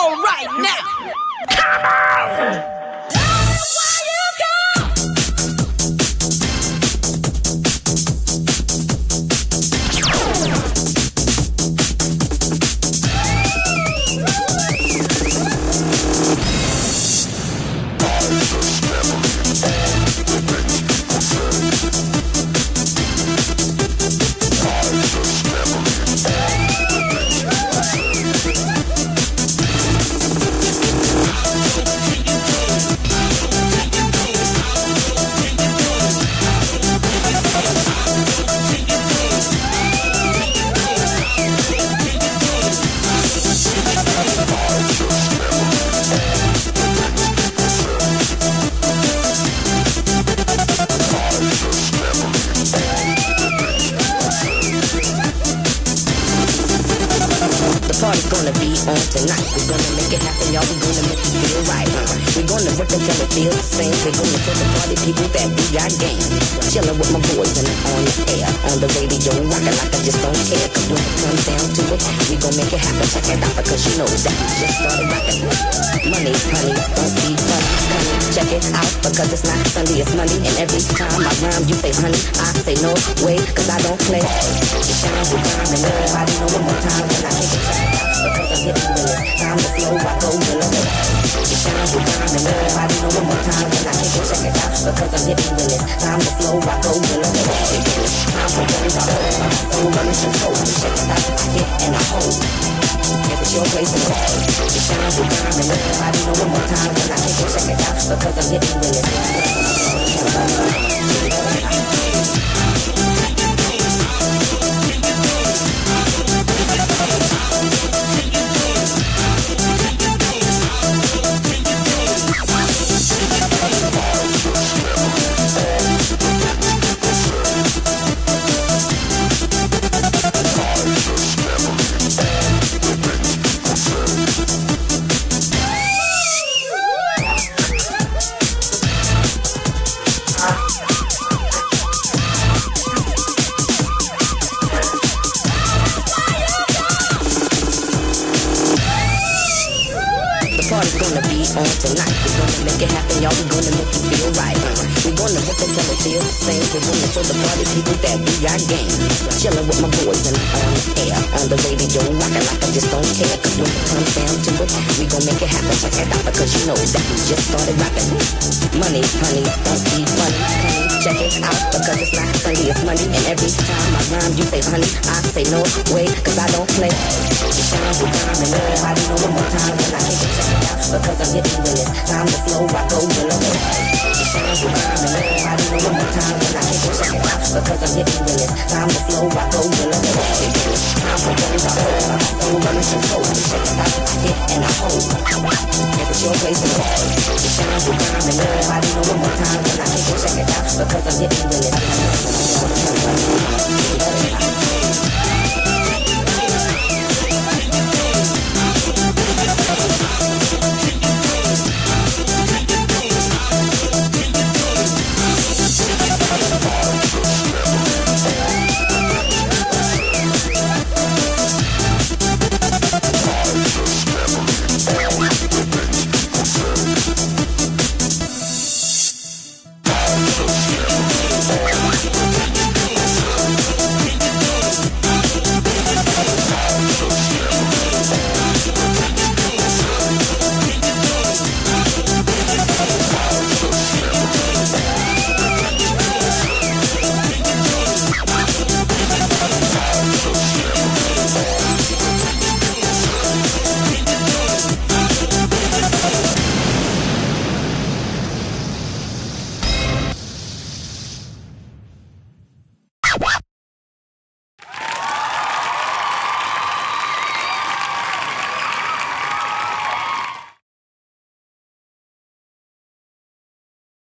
floor right now. Come on! Party's gonna be on tonight. We're gonna make it happen, y'all. We're gonna make you feel right. We're gonna rip until it feels the same. We're gonna tell the party people that we got game. Chillin' with my boys and I'm on the air, on the radio, rockin' like I just don't care. Cause when it comes down to it, we gon' make it happen. Check it out because you know that we just started rockin'. Money, honey, don't be funny. Honey, check it out because it's not Sunday, it's Monday. And every time I rhyme, you say honey, I say no way, cause I don't play. It shines with rhyme and everybody know one more time when I take it. Because I'm hitting when it's time to flow, I go below. It shines with time and everybody know one more time when I take it, check it out. Because I'm hitting when it's time to flow, I go below. It's time for those I hold, my soul running control. Check it out, I hit and I hold. If it's your place to go. It shines with time and everybody know one more time when I take it, check it out. Because I'm hitting when it's time to party's gonna be on tonight. We're gonna make it happen, y'all. We're gonna make you feel right. We're gonna rip until it feels the same. We're gonna show the party people that we got game. Chillin' with my boys and I'm on the air, on the radio, rockin' like I just don't care. Cause when it comes down to it, we gon' make it happen. Check it out because you know that we just started rockin'. Money, honey, don't be funny. Honey, check it out because it's not Sunday, it's Monday. And every time I rhyme, you say honey, I say no way, cause I don't play. It shines with time and everybody know one more time when I take it, check it out. Because I'm hitting when it's time to flow, I go below. It shines with time and everybody know one more time when I take it, check it out. Because I'm hitting when it's time to flow, I go below. It's time for those I hold, my soul running control. Check it out, I hit and I hold. If it's your place to go. It shines with time and everybody know one more time when I take it, check it out. Because I'm hitting when it's time to flow, I go below.